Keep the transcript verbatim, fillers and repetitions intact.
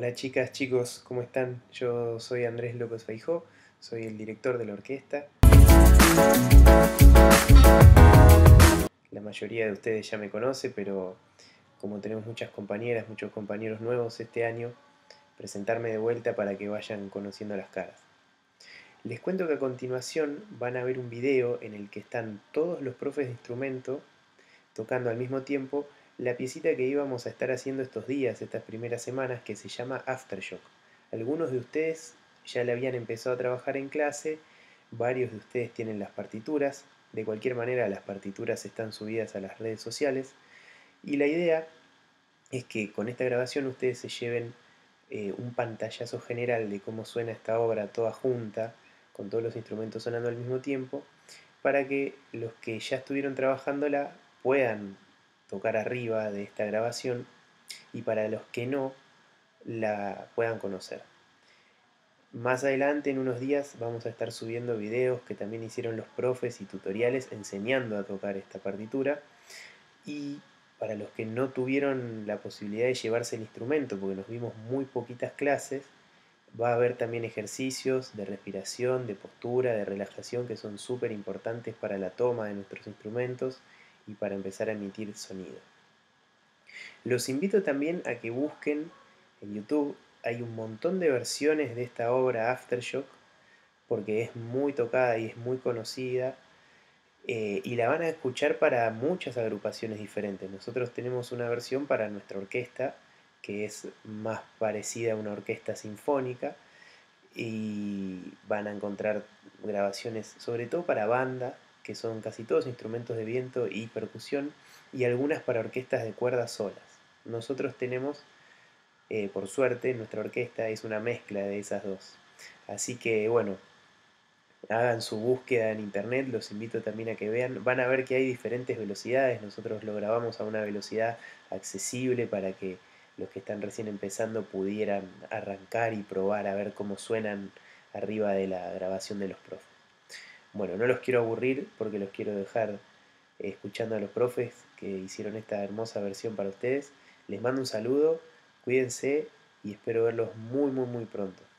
Hola chicas, chicos, ¿cómo están? Yo soy Andrés López Feijó, soy el director de la orquesta. La mayoría de ustedes ya me conoce, pero como tenemos muchas compañeras, muchos compañeros nuevos este año, presentarme de vuelta para que vayan conociendo las caras. Les cuento que a continuación van a ver un video en el que están todos los profes de instrumento tocando al mismo tiempo la piecita que íbamos a estar haciendo estos días, estas primeras semanas, que se llama Aftershock. Algunos de ustedes ya le habían empezado a trabajar en clase, varios de ustedes tienen las partituras, de cualquier manera las partituras están subidas a las redes sociales, y la idea es que con esta grabación ustedes se lleven eh, un pantallazo general de cómo suena esta obra toda junta, con todos los instrumentos sonando al mismo tiempo, para que los que ya estuvieron trabajándola puedan tocar arriba de esta grabación y para los que no la puedan conocer. Más adelante, en unos días, vamos a estar subiendo videos que también hicieron los profes y tutoriales enseñando a tocar esta partitura. Y para los que no tuvieron la posibilidad de llevarse el instrumento, porque nos vimos muy poquitas clases, va a haber también ejercicios de respiración, de postura, de relajación que son súper importantes para la toma de nuestros instrumentos y para empezar a emitir sonido. Los invito también a que busquen en YouTube, hay un montón de versiones de esta obra Aftershock, porque es muy tocada y es muy conocida, eh, y la van a escuchar para muchas agrupaciones diferentes. Nosotros tenemos una versión para nuestra orquesta, que es más parecida a una orquesta sinfónica, y van a encontrar grabaciones sobre todo para banda, que son casi todos instrumentos de viento y percusión, y algunas para orquestas de cuerdas solas. Nosotros tenemos, eh, por suerte, nuestra orquesta es una mezcla de esas dos. Así que bueno, hagan su búsqueda en internet, los invito también a que vean, van a ver que hay diferentes velocidades, nosotros lo grabamos a una velocidad accesible para que los que están recién empezando pudieran arrancar y probar a ver cómo suenan arriba de la grabación de los profes. Bueno, no los quiero aburrir porque los quiero dejar eh, escuchando a los profes que hicieron esta hermosa versión para ustedes. Les mando un saludo, cuídense y espero verlos muy muy muy pronto.